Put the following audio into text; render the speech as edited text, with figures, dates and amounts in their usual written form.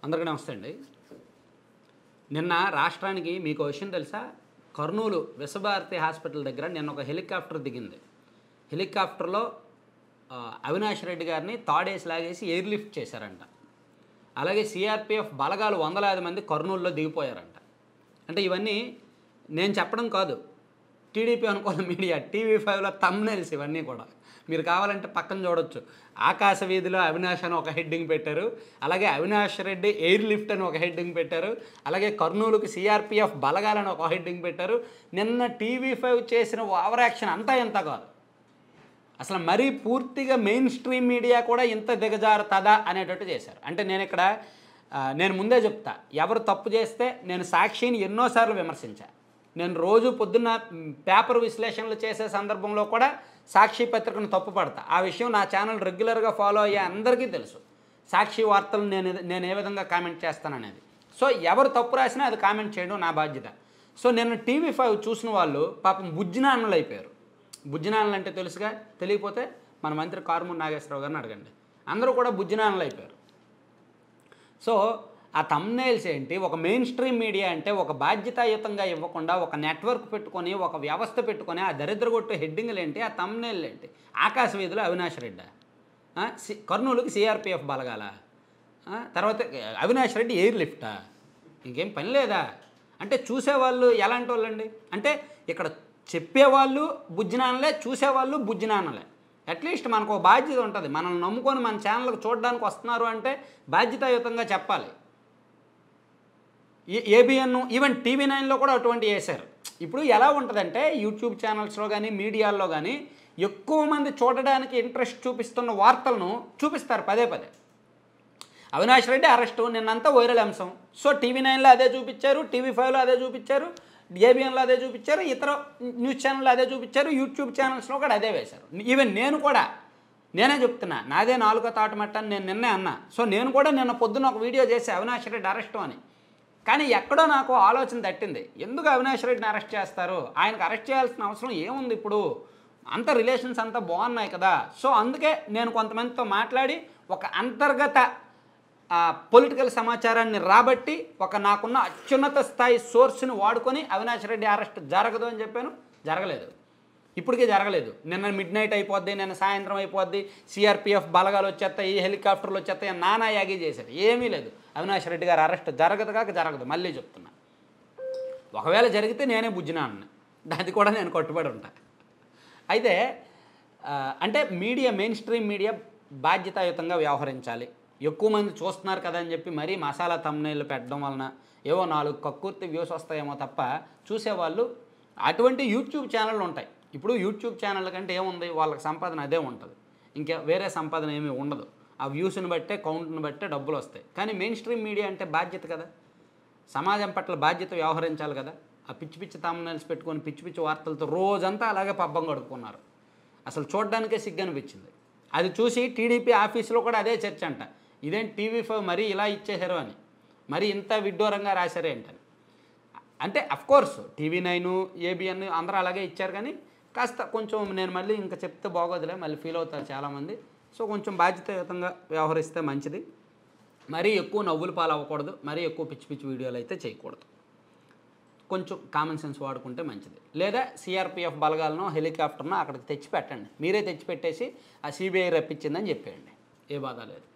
అందరికీ నమస్తే అండి. నిన్న రాష్ట్రానికి మీకు విషయం తెలుసా? కర్నూలు విశ్వభారతి హాస్పిటల్ దగ్గర నిన్న ఒక హెలికాప్టర్ దిగింది. హెలికాప్టర్లో అవినాష్ రెడ్డి గారిని తాడేసి లాగేసి ఎయిర్ లిఫ్ట్ చేశారంట. అలాగే CRPF బలగాలు వందలాది మంది కర్నూలులో దిగిపోయారంట. అంటే ఇవన్నీ నేను చెప్పడం కాదు, టీడీపీ అనుకూల మీడియా TV5లో థంబ్నెయిల్స్ ఇవన్నీ కూడా. మీరు కావాలంటే పక్కన చూడొచ్చు. ఆకాశ వీధిలో అవినాష్ అని ఒక హెడ్డింగ్ పెట్టారు, అలాగే అవినాష్ రెడ్డి ఎయిర్ లిఫ్ట్ అని ఒక హెడ్డింగ్ పెట్టారు, అలాగే కర్నూలుకి CRPF బలగాలని ఒక హెడ్డింగ్ పెట్టారు. నిన్న TV5 చేసిన ఓవర్ యాక్షన్ అంతా ఎంత కాదు, అసలు మరీ పూర్తిగా మెయిన్ స్ట్రీమ్ మీడియా కూడా ఇంత దిగజారుతుందా అనేటట్టు చేశారు. అంటే నేను ముందే చెప్తా, ఎవరు తప్పు చేస్తే నేను సాక్షిని ఎన్నోసార్లు విమర్శించా. నేను రోజు పొద్దున్న పేపర్ విశ్లేషణలు చేసే సందర్భంలో కూడా సాక్షి పత్రికను తప్పు పడతా. ఆ విషయం నా ఛానల్ రెగ్యులర్గా ఫాలో అయ్యే అందరికీ తెలుసు. సాక్షి వార్తలు నేను ఏ విధంగా కామెంట్ చేస్తాననేది. సో ఎవరు తప్పు రాసినా అది కామెంట్ చేయడం నా బాధ్యత. సో నిన్న TV5 చూసిన వాళ్ళు పాపం బుజ్జినాన్నలు అయిపోయారు. బుజ్జినాన్నలు అంటే తెలుసుగా, తెలియకపోతే మన మంత్రి కారుమూరి నాగేశ్వరరావు గారిని అడగండి. అందరూ కూడా బుజ్జినాన్నలు అయిపోయారు. సో ఆ థంబ్నెయిల్స్ ఏంటి? ఒక మెయిన్ స్ట్రీమ్ మీడియా అంటే ఒక బాధ్యతాయుతంగా ఇవ్వకుండా ఒక నెట్వర్క్ పెట్టుకొని ఒక వ్యవస్థ పెట్టుకొని ఆ దరిద్రగొట్టు హెడ్డింగ్లు ఏంటి, ఆ థంబ్నెయిల్ ఏంటి? ఆకాశ వీధిలో అవినాష్ రెడ్డి, కర్నూలుకి CRPF బలగాల, తర్వాత అవినాష్ రెడ్డి ఎయిర్ లిఫ్టా? ఇంకేం పని లేదా? అంటే చూసేవాళ్ళు ఎలాంటి వాళ్ళండి? అంటే ఇక్కడ చెప్పేవాళ్ళు బుజ్జినాన్నలే, చూసేవాళ్ళు బుజ్జినాన్నలే. అట్లీస్ట్ మనకు ఒక బాధ్యత ఉంటుంది. మనల్ని నమ్ముకొని మన ఛానల్కి చూడడానికి వస్తున్నారు అంటే బాధ్యతాయుతంగా చెప్పాలి. ABN ఈవెన్ TV9లో కూడా అటువంటి వేశారు. ఇప్పుడు ఎలా ఉంటుందంటే యూట్యూబ్ ఛానల్స్లో కానీ మీడియాల్లో కానీ ఎక్కువ మంది చూడడానికి ఇంట్రెస్ట్ చూపిస్తున్న వార్తలను చూపిస్తారు పదే పదే. అవినాష్ రెడ్డి అరెస్టు నిన్నంతా వైరల్ అంశం. సో TV9లో అదే చూపించారు, TV5లో అదే చూపించారు, ABNలో అదే చూపించారు, ఇతర న్యూస్ ఛానల్లో అదే చూపించారు, యూట్యూబ్ ఛానల్స్లో కూడా అదే వేశారు. ఈవెన్ నేనే చెప్తున్నా, నాదే నాలుగో తాటమట్టని నేను నిన్నే అన్నా. సో నేను కూడా నిన్న పొద్దున్న ఒక వీడియో చేసి అవినాష్ రెడ్డి అరెస్టు అని. కానీ ఎక్కడో నాకు ఆలోచన తట్టింది, ఎందుకు అవినాష్ రెడ్డిని అరెస్ట్ చేస్తారు? ఆయనకు అరెస్ట్ చేయాల్సిన అవసరం ఏముంది? ఇప్పుడు అంత రిలేషన్స్ అంతా బాగున్నాయి కదా. సో అందుకే నేను కొంతమందితో మాట్లాడి ఒక అంతర్గత పొలిటికల్ సమాచారాన్ని రాబట్టి నాకున్న అత్యున్నత స్థాయి సోర్స్ని వాడుకొని అవినాష్ రెడ్డి అరెస్ట్ జరగదు అని చెప్పాను. జరగలేదు, ఇప్పటికే జరగలేదు. నిన్న మిడ్నైట్ అయిపోద్ది, నిన్న సాయంత్రం అయిపోద్ది, CRPF బలగాలు వచ్చేస్తాయి, హెలికాప్టర్లు వచ్చేస్తాయి, నానా యాగి చేశారు. ఏమీ లేదు. అవినాష్ రెడ్డి గారు అరెస్ట్ జరగదు. మళ్ళీ చెప్తున్నా, ఒకవేళ జరిగితే నేనే బుజ్జినాన్ని, అది కూడా నేను కట్టుబడి ఉంటా. అయితే అంటే మెయిన్ స్ట్రీమ్ మీడియా బాధ్యతాయుతంగా వ్యవహరించాలి. ఎక్కువ మంది చూస్తున్నారు కదా అని చెప్పి మరీ మసాలా థంబ్నెయిల్ పెట్టడం వలన ఏవో 4 కక్కుర్తి వ్యూస్ వస్తాయేమో తప్ప చూసేవాళ్ళు అటువంటి యూట్యూబ్ ఛానళ్ళు ఉంటాయి. ఇప్పుడు యూట్యూబ్ ఛానళ్ళ కంటే ఏముంది, వాళ్ళకి సంపాదన అదే ఉంటుంది, ఇంకా వేరే సంపాదన ఏమీ ఉండదు. ఆ వ్యూస్ని బట్టే కౌంట్ని బట్టే డబ్బులు వస్తాయి. కానీ మెయిన్ స్ట్రీమ్ మీడియా అంటే బాధ్యత కదా, సమాజం పట్ల బాధ్యత వ్యవహరించాలి కదా. ఆ పిచ్చి థంబ్నెయిల్స్ పెట్టుకొని పిచ్చి వార్తలతో రోజంతా అలాగే పబ్బం గడుపుకున్నారు. అసలు చూడడానికే సిగ్గు అనిపించింది. అది చూసి టీడీపీ ఆఫీసులో కూడా అదే చర్చ అంట, ఇదేం TV5 మరీ ఇలా ఇచ్చేశారు అని, మరీ ఇంత విడ్డూరంగా రాశారు ఏంటని. అంటే అఫ్కోర్స్ TV9 ABN అందరూ అలాగే ఇచ్చారు, కానీ కాస్త కొంచెం నేను మళ్ళీ ఇంకా చెప్తే బాగోదులే, మళ్ళీ ఫీల్ అవుతారు చాలామంది. సో కొంచెం బాధ్యతాయుతంగా వ్యవహరిస్తే మంచిది. మరీ ఎక్కువ నవ్వులు పాలు అవ్వకూడదు, మరీ ఎక్కువ పిచ్చి వీడియోలు అయితే చేయకూడదు. కొంచెం కామన్ సెన్స్ వాడుకుంటే మంచిది. లేదా CRPF బలగాలను హెలికాప్టర్ను అక్కడికి తెచ్చిపెట్టండి, మీరే తెచ్చిపెట్టేసి ఆ CBI రప్పించిందని చెప్పేయండి, ఏ బాధ లేదు.